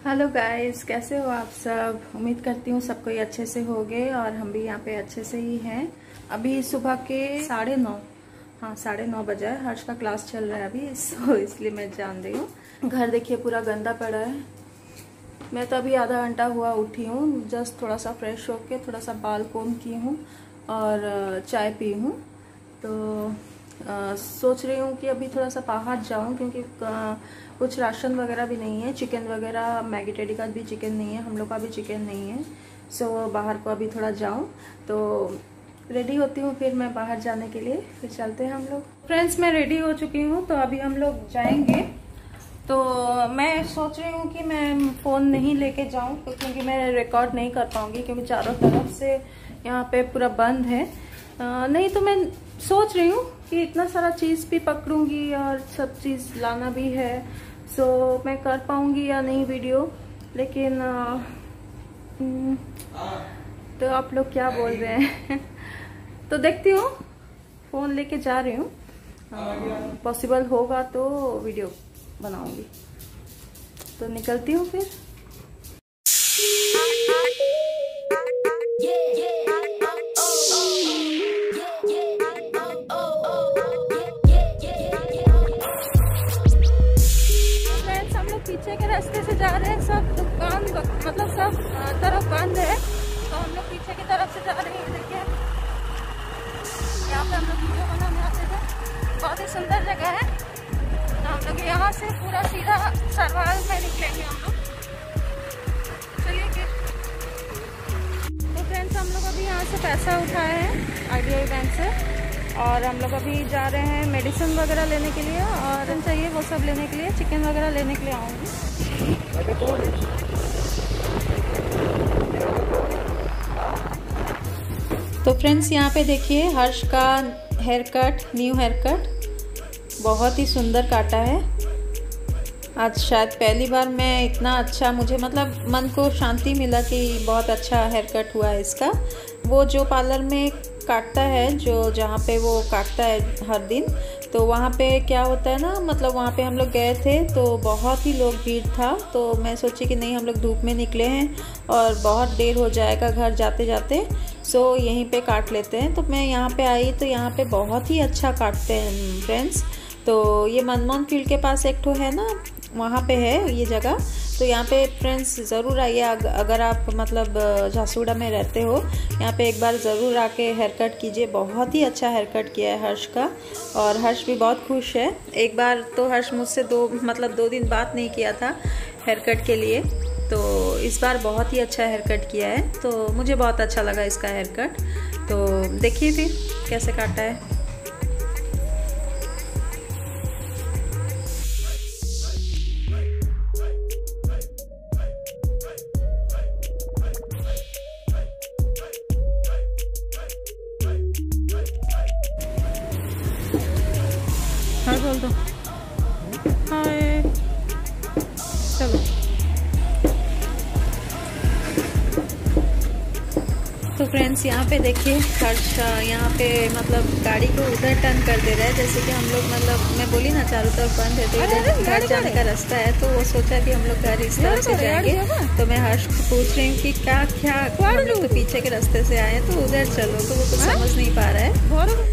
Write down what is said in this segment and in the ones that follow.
Hello guys, कैसे हो आप सब। उम्मीद करती हूँ सब कोई अच्छे से होंगे और हम भी यहाँ पे अच्छे से ही हैं। अभी सुबह के 9:30, हाँ 9:30 बजा है। हर्ष का क्लास चल रहा है अभी, इसलिए मैं जान रही हूँ। घर देखिए पूरा गंदा पड़ा है। मैं तो अभी आधा घंटा हुआ उठी हूँ, जस्ट थोड़ा सा फ्रेश होके थोड़ा सा बाल कोम की हूँ और चाय पी हूँ। तो सोच रही हूँ कि अभी थोड़ा सा बाहर जाऊँ, क्योंकि कुछ राशन वगैरह भी नहीं है, चिकन वगैरह, मैगी टेडी का भी चिकन नहीं है, हम लोग का भी चिकन नहीं है। सो बाहर को अभी थोड़ा जाऊँ, तो रेडी होती हूँ, फिर मैं बाहर जाने के लिए फिर चलते हैं हम लोग। फ्रेंड्स, मैं रेडी हो चुकी हूँ, तो अभी हम लोग जाएंगे। तो मैं सोच रही हूँ कि मैं फ़ोन नहीं लेके जाऊँ, क्योंकि मैं रिकॉर्ड नहीं कर पाऊँगी, क्योंकि चारों तरफ से यहाँ पे पूरा बंद है। नहीं तो मैं सोच रही हूँ कि इतना सारा चीज़ भी पकड़ूंगी और सब चीज़ लाना भी है। सो मैं कर पाऊँगी या नहीं वीडियो, लेकिन तो आप लोग क्या बोल रहे हैं तो देखती हूँ, फ़ोन लेके जा रही हूँ। पॉसिबल होगा तो वीडियो बनाऊंगी। तो निकलती हूँ फिर। फ्रेंड्स, हम लोग पीछे के रास्ते से जा रहे हैं। सब दुकान मतलब सब तरफ बंद है, तो हम लोग पीछे की तरफ से जा रहे हैं। देखिए यहाँ पे हम लोग वीडियो बनाने आते थे। बहुत ही सुंदर जगह है। हम लोग यहाँ से पूरा सीधा सरवाल में निकलेंगे हम लोग। चलिए फिर। तो फ्रेंड्स, हम लोग अभी यहाँ से पैसा उठाए हैं IDI बैंक से, और हम लोग अभी जा रहे हैं मेडिसिन वगैरह लेने के लिए, और चाहिए वो सब लेने के लिए, चिकन वगैरह लेने के लिए आऊँगी। तो फ्रेंड्स, यहाँ पे देखिए हर्ष का hair cut, new hair cut बहुत ही सुंदर काटा है। आज शायद पहली बार मैं इतना अच्छा, मुझे मतलब मन को शांति मिला कि बहुत अच्छा हेयर कट हुआ है इसका। वो जो पार्लर में काटता है, जो जहाँ पे वो काटता है हर दिन, तो वहाँ पे क्या होता है ना, मतलब वहाँ पे हम लोग गए थे तो बहुत ही लोग भीड़ था। तो मैं सोची कि नहीं, हम लोग धूप में निकले हैं और बहुत देर हो जाएगा घर जाते जाते, सो यहीं पे काट लेते हैं। तो मैं यहाँ पे आई तो यहाँ पे बहुत ही अच्छा काटते हैं फ्रेंड्स। तो ये मनमोहन फील्ड के पास एक ठो है ना, वहाँ पे है ये जगह। तो यहाँ पे फ्रेंड्स ज़रूर आइए, अगर आप मतलब झारसुगुड़ा में रहते हो, यहाँ पे एक बार ज़रूर आके हेयर कट कीजिए। बहुत ही अच्छा हेयर कट किया है हर्ष का, और हर्ष भी बहुत खुश है। एक बार तो हर्ष मुझसे 2 दिन बात नहीं किया था हेयर कट के लिए, तो इस बार बहुत ही अच्छा हेयर कट किया है। तो मुझे बहुत अच्छा लगा इसका हेयर कट। तो देखिए फिर कैसे काटा है। हाँ बोल दो हाय। चलो। तो फ्रेंड्स, यहाँ पे देखिए हर्ष यहाँ पे मतलब गाड़ी को उधर टर्न कर दे रहा है, जैसे कि हम लोग मतलब मैं बोली ना चारों तरफ बंद है, तो इधर घर जाने का रास्ता है। तो वो सोचा कि हम लोग घर इस तरफ से जाएंगे। तो मैं हर्ष को पूछ रही हूँ कि क्या हम लोग तो पीछे के रास्ते से आए हैं, तो उधर चलो। तो वो कुछ समझ नहीं पा रहा है।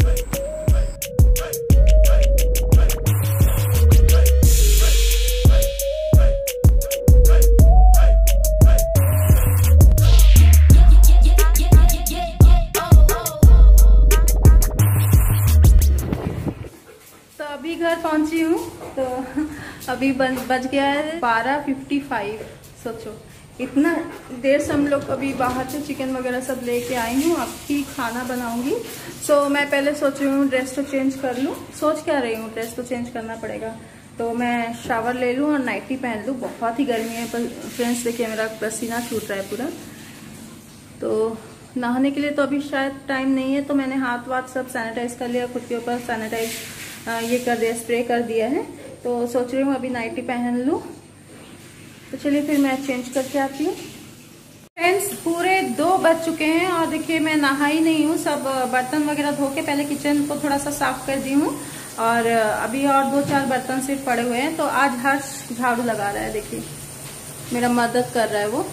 अभी घर पहुंची हूँ, तो अभी बज गया है 12:55। सोचो इतना देर से हम लोग अभी बाहर से चिकन वगैरह सब लेके आई हूँ। अब ही खाना बनाऊंगी। सो मैं पहले सोच रही हूँ ड्रेस तो चेंज कर लूँ। सोच क्या रही हूँ, ड्रेस तो चेंज करना पड़ेगा। तो मैं शावर ले लूँ और नाइटी पहन लूँ। बहुत ही गर्मी है। पर फ्रेंड्स देखिए, मेरा पसीना छूट रहा है पूरा। तो नहाने के लिए तो अभी शायद टाइम नहीं है, तो मैंने हाथ वाथ सब सैनिटाइज कर लिया, खुद के ऊपर सैनिटाइज ये कर दिया, स्प्रे कर दिया है। तो सोच रही हूँ अभी नाइटी पहन लूँ। तो चलिए फिर मैं चेंज करके आती हूँ। फ्रेंड्स, पूरे 2 बज चुके हैं और देखिए मैं नहाई नहीं हूँ। सब बर्तन वगैरह धो के पहले किचन को थोड़ा सा साफ कर दी हूँ, और अभी और 2-4 बर्तन सिर्फ पड़े हुए हैं। तो आज हर्ष झाड़ू लगा रहा है। देखिए मेरा मदद कर रहा है वो।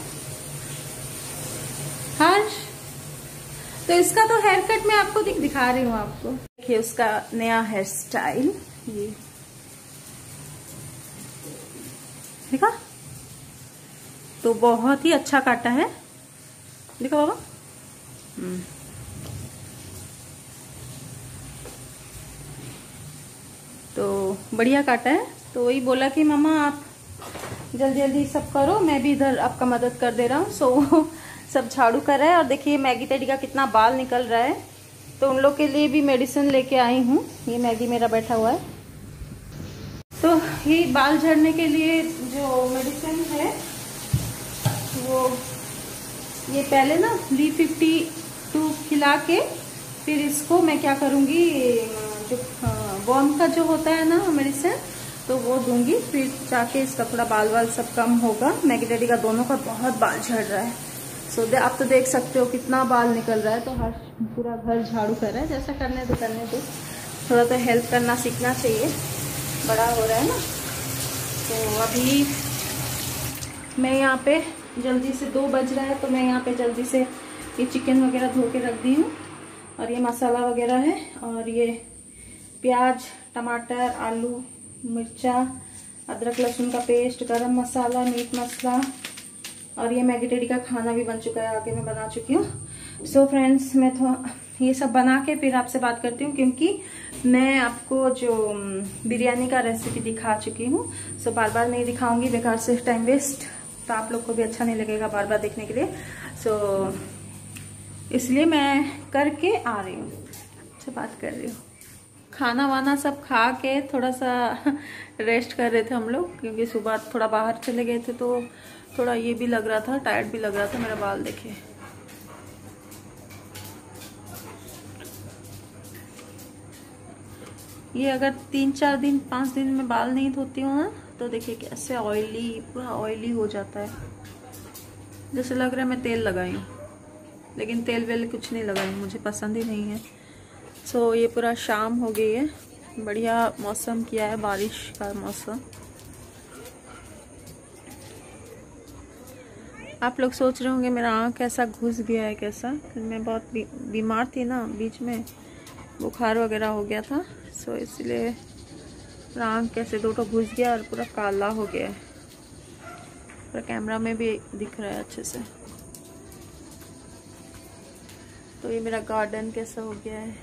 हर्ष, तो इसका तो हेयर कट मैं आपको दिखा रही हूँ आपको। देखिए उसका नया हेयर स्टाइल, ये देखा, तो बहुत ही अच्छा काटा है। देखो बाबा, तो बढ़िया काटा है। तो वही बोला कि मामा आप जल्दी जल्दी सब करो, मैं भी इधर आपका मदद कर दे रहा हूँ। सो सब झाड़ू कर रहा है। और देखिए मैगी टेडी का कितना बाल निकल रहा है, तो उन लोग के लिए भी मेडिसिन लेके आई हूँ। ये मैगी मेरा बैठा हुआ है, तो ये बाल झड़ने के लिए जो मेडिसिन है वो ये पहले ना Li52 खिला के फिर इसको मैं क्या करूँगी, जो वॉर्म का जो होता है ना मेडिसिन, तो वो दूंगी, फिर जाके इसका थोड़ा बाल वाल सब कम होगा। मैगी डैडी का दोनों का बहुत बाल झड़ रहा है। सो आप तो देख सकते हो कितना बाल निकल रहा है। तो हर पूरा घर झाड़ू कर रहा है। जैसा करने दो, थोड़ा तो हेल्प करना सीखना चाहिए, बड़ा हो रहा है ना। तो अभी मैं यहाँ पे जल्दी से 2 बज रहा है, तो मैं यहाँ पे जल्दी से ये चिकन वगैरह धो के रख दी हूँ। और ये मसाला वगैरह है, और ये प्याज, टमाटर, आलू, मिर्चा, अदरक लहसुन का पेस्ट, गरम मसाला, मीट मसाला, और ये मैगी टेडी का खाना भी बन चुका है, आगे मैं बना चुकी हूँ। सो फ्रेंड्स, मैं तो ये सब बना के फिर आपसे बात करती हूँ, क्योंकि मैं आपको जो बिरयानी का रेसिपी दिखा चुकी हूँ। सो बार बार नहीं दिखाऊंगी, बेकार से टाइम वेस्ट, तो आप लोग को भी अच्छा नहीं लगेगा बार बार देखने के लिए। सो इसलिए मैं करके आ रही हूँ, अच्छा बात कर रही हूँ। खाना वाना सब खा के थोड़ा सा रेस्ट कर रहे थे हम लोग, क्योंकि सुबह थोड़ा बाहर चले गए थे, तो थोड़ा ये भी लग रहा था, टायर्ड भी लग रहा था। मेरा बाल देखिए, ये अगर 3-4 दिन 5 दिन में बाल नहीं धोती हूँ ना, तो देखिए कैसे ऑयली, पूरा ऑयली हो जाता है। जैसे लग रहा है मैं तेल लगाई हूँ, लेकिन तेल वेल कुछ नहीं लगाई, मुझे पसंद ही नहीं है। सो ये पूरा शाम हो गई है, बढ़िया मौसम किया है, बारिश का मौसम। आप लोग सोच रहे होंगे मेरा आँख कैसा घुस गया है, कैसा, मैं बहुत बीमार थी ना, बीच में बुखार वगैरह हो गया था। सो इसलिए पूरा आँख कैसे दो घुस गया और पूरा काला हो गया है। पूरा कैमरा में भी दिख रहा है अच्छे से। तो ये मेरा गार्डन कैसा हो गया है।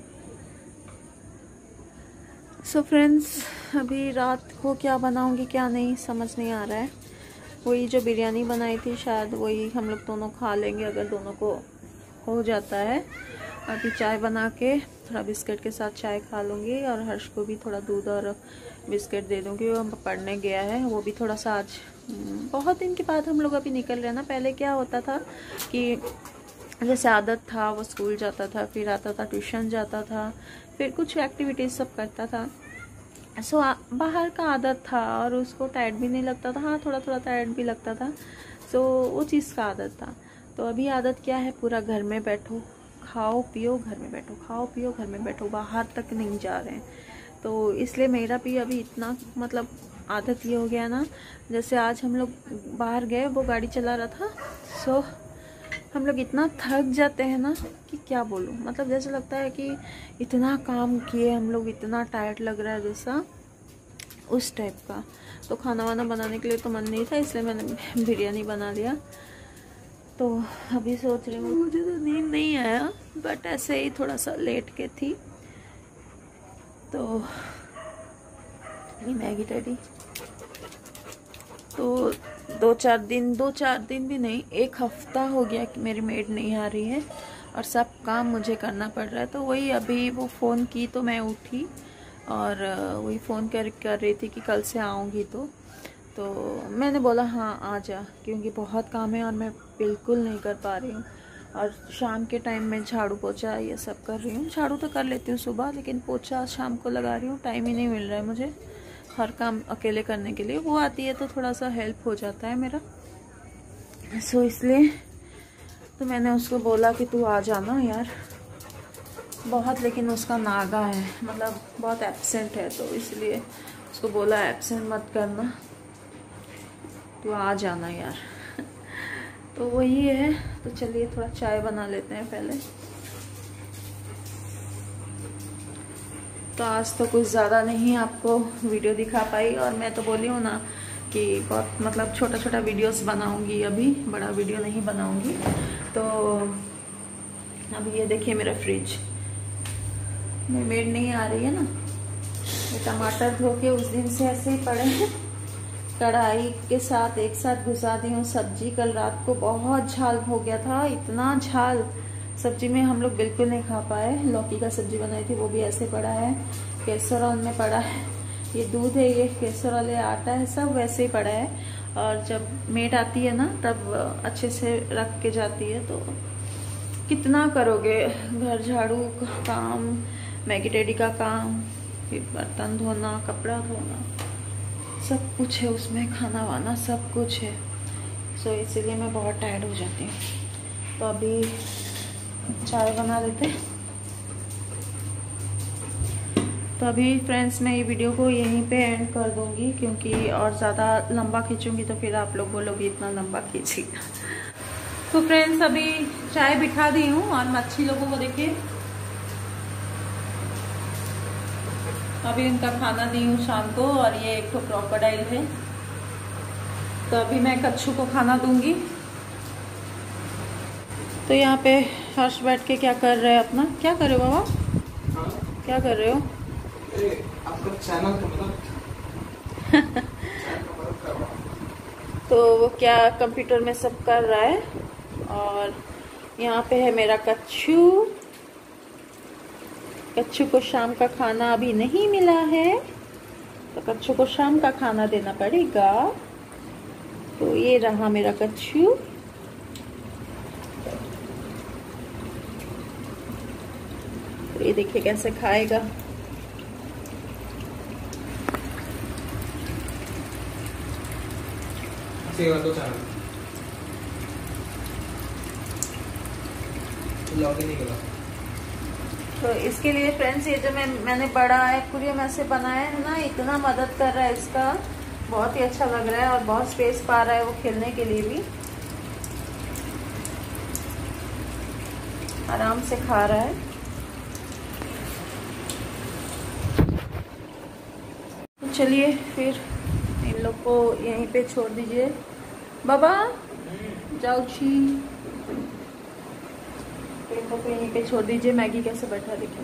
सो फ्रेंड्स, अभी रात को क्या बनाऊंगी क्या नहीं समझ नहीं आ रहा है। वही जो बिरयानी बनाई थी, शायद वही हम लोग दोनों खा लेंगे, अगर दोनों को हो जाता है। अभी चाय बना के थोड़ा बिस्किट के साथ चाय खा लूँगी, और हर्ष को भी थोड़ा दूध और बिस्किट दे दूँगी। वो पढ़ने गया है, वो भी थोड़ा सा आज बहुत दिन के बाद हम लोग अभी निकल रहे हैं ना। पहले क्या होता था कि जैसे आदत था, वो स्कूल जाता था, फिर आता था, ट्यूशन जाता था, फिर कुछ एक्टिविटीज़ सब करता था। सो बाहर का आदत था, और उसको टायर्ड भी नहीं लगता था। हाँ, थोड़ा थोड़ा टायर्ड भी लगता था। सो वो चीज़ का आदत था। तो अभी आदत क्या है, पूरा घर में बैठो, खाओ पियो, घर में बैठो, खाओ पियो, घर में बैठो, बाहर तक नहीं जा रहे हैं। तो इसलिए मेरा भी अभी इतना मतलब आदत ये हो गया ना। जैसे आज हम लोग बाहर गए, वो गाड़ी चला रहा था, सो हम लोग इतना थक जाते हैं ना कि क्या बोलूँ। मतलब जैसे लगता है कि इतना काम किए हम लोग, इतना टायर्ड लग रहा है, जैसा उस टाइप का। तो खाना वाना बनाने के लिए तो मन नहीं था, इसलिए मैंने बिरयानी बना लिया। तो अभी सोच रही हूँ, मुझे तो नींद नहीं आया, बट ऐसे ही थोड़ा सा लेट के थी। तो ये मैगी डैडी तो 2-4 दिन भी नहीं, 1 हफ्ता हो गया कि मेरी मेड नहीं आ रही है, और सब काम मुझे करना पड़ रहा है। तो वही अभी वो फ़ोन की तो मैं उठी, और वही फ़ोन कर रही थी कि कल से आऊँगी। तो मैंने बोला हाँ आ जा, क्योंकि बहुत काम है और मैं बिल्कुल नहीं कर पा रही हूँ। और शाम के टाइम में झाड़ू पोछा ये सब कर रही हूँ। झाड़ू तो कर लेती हूँ सुबह, लेकिन पोछा शाम को लगा रही हूँ। टाइम ही नहीं मिल रहा है मुझे हर काम अकेले करने के लिए। वो आती है तो थोड़ा सा हेल्प हो जाता है मेरा। सो इसलिए तो मैंने उसको बोला कि तू आ जाना यार बहुत, लेकिन उसका नागा है, मतलब बहुत एब्सेंट है, तो इसलिए उसको बोला एब्सेंट मत करना। तो आ जाना यार। तो वही है। तो चलिए थोड़ा चाय बना लेते हैं पहले। तो आज तो कुछ ज़्यादा नहीं आपको वीडियो दिखा पाई, और मैं तो बोली हूँ ना कि बहुत मतलब छोटा छोटा वीडियोस बनाऊंगी, अभी बड़ा वीडियो नहीं बनाऊंगी। तो अब ये देखिए मेरा फ्रिज में मेड नहीं आ रही है ना, ये टमाटर धो के उस दिन से ऐसे ही पड़े हैं, कढ़ाई के साथ एक साथ घुसा दी हूँ। सब्जी कल रात को बहुत झाल हो गया था, इतना झाल सब्जी में हम लोग बिल्कुल नहीं खा पाए। लौकी का सब्जी बनाई थी वो भी ऐसे पड़ा है, कैसरॉल में पड़ा है, ये दूध है, ये कैसरॉल है, आटा है, सब वैसे ही पड़ा है। और जब मेड आती है ना तब अच्छे से रख के जाती है। तो कितना करोगे, घर झाड़ू का काम, मैगी डैडी का काम, फिर बर्तन धोना, कपड़ा धोना, सब कुछ है उसमें, खाना वाना सब कुछ है। सो इसीलिए मैं बहुत टायर्ड हो जाती हूँ। तो अभी चाय बना लेते हैं। तो अभी फ्रेंड्स मैं ये वीडियो को यहीं पे एंड कर दूंगी, क्योंकि और ज़्यादा लंबा खींचूंगी तो फिर आप लोग बोलोगे इतना लंबा खींची। तो फ्रेंड्स अभी चाय बिठा दी हूँ, और मच्छी लोगों को देखिए अभी इनका खाना दी हूँ शाम को। और ये एक तो क्रोकोडाइल है, तो अभी मैं कच्छू को खाना दूंगी। तो यहाँ पे हर्ष बैठ के क्या कर रहे हैं अपना, क्या कर रहे हो बाबा? क्या कर रहे हो? आपका चैनल का मतलब तो वो क्या कंप्यूटर में सब कर रहा है। और यहाँ पे है मेरा कच्छू। कच्छू को शाम का खाना अभी नहीं मिला है, तो कच्छू को शाम का खाना देना पड़ेगा। तो ये रहा मेरा कच्छू। तो ये देखिए कैसे खाएगा। तो लॉगिन नहीं करा। तो इसके लिए फ्रेंड्स ये जो मैंने बड़ा एक्वेरियम ऐसे बनाया है ना, इतना मदद कर रहा है इसका, बहुत ही अच्छा लग रहा है। और बहुत स्पेस पा रहा है वो खेलने के लिए भी, आराम से खा रहा है। तो चलिए फिर इन लोग को यहीं पे छोड़ दीजिए। बाबा जाओ छी, इनको तो यहीं पे छोड़ दीजिए। मैगी कैसे बैठा देखिए।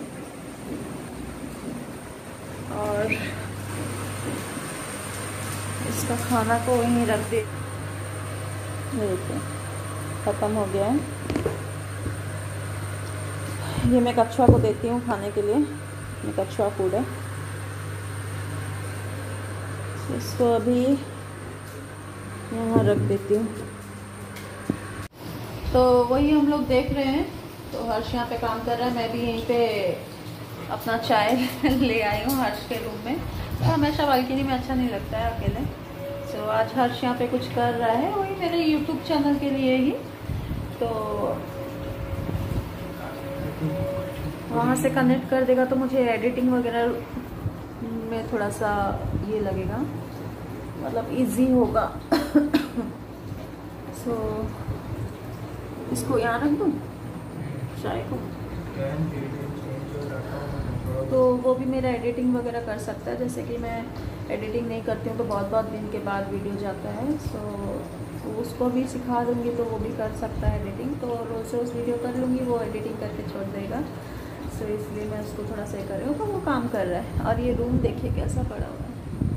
और इसका खाना को वहीं रख दे। देखिए खत्म हो गया है। ये मैं कछुआ को देती हूँ खाने के लिए, ये कछुआ फूड है। इसको अभी यहाँ रख देती हूँ। तो वही हम लोग देख रहे हैं। तो हर्ष यहाँ पे काम कर रहा है, मैं भी यहीं पे अपना चाय ले आई हूँ हर्ष के रूम में। तो हमेशा बालकनी में अच्छा नहीं लगता है अकेले। तो आज हर्ष यहाँ पे कुछ कर रहा है, वही मेरे यूट्यूब चैनल के लिए ही। तो वहाँ से कनेक्ट कर देगा तो मुझे एडिटिंग वगैरह में थोड़ा सा ये लगेगा, मतलब इजी होगा। सो इसको यहाँ रख दूँ चाय को, तो वो भी मेरा एडिटिंग वगैरह कर सकता है। जैसे कि मैं एडिटिंग नहीं करती हूँ तो बहुत बहुत दिन के बाद वीडियो जाता है। सो उसको भी सिखा दूँगी तो वो भी कर सकता है एडिटिंग। तो रोज़ रोज़ वीडियो कर लूँगी, वो एडिटिंग करके छोड़ देगा। सो इसलिए मैं उसको थोड़ा सा कर रही हूँ। तो वो काम कर रहा है। और ये रूम देखिए कैसा पड़ा हुआ है,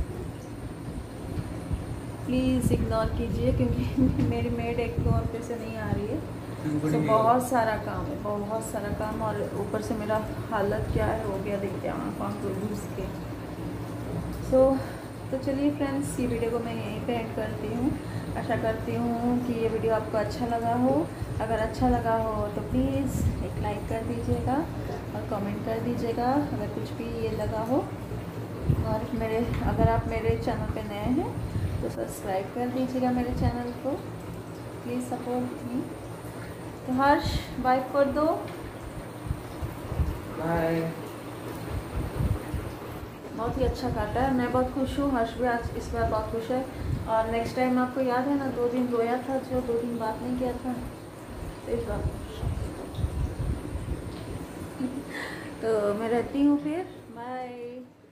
प्लीज़ इग्नोर कीजिए क्योंकि मेरी मेड एक दो हफ्ते से नहीं आ रही है। तो बहुत सारा काम है, बहुत सारा काम। और ऊपर से मेरा हालत क्या है हो गया देखते हैं आँख को घुस के। तो चलिए फ्रेंड्स, ये वीडियो को मैं यहीं पे एंड करती हूँ। आशा करती हूँ कि ये वीडियो आपको अच्छा लगा हो। अगर अच्छा लगा हो तो प्लीज़ एक लाइक कर दीजिएगा और कमेंट कर दीजिएगा अगर कुछ भी ये लगा हो। और अगर आप मेरे चैनल पे नए हैं तो सब्सक्राइब कर दीजिएगा मेरे चैनल को, प्लीज़ सपोर्ट मी। तो हर्ष बाय कर दो। बाय। बहुत ही अच्छा काटा है, मैं बहुत खुश हूँ। हर्ष भी आज इस बार बहुत खुश है। और नेक्स्ट टाइम आपको याद है ना 2 दिन रोया था, जो 2 दिन बात नहीं किया था, तो इस बात तो मैं रहती हूँ फिर, बाय।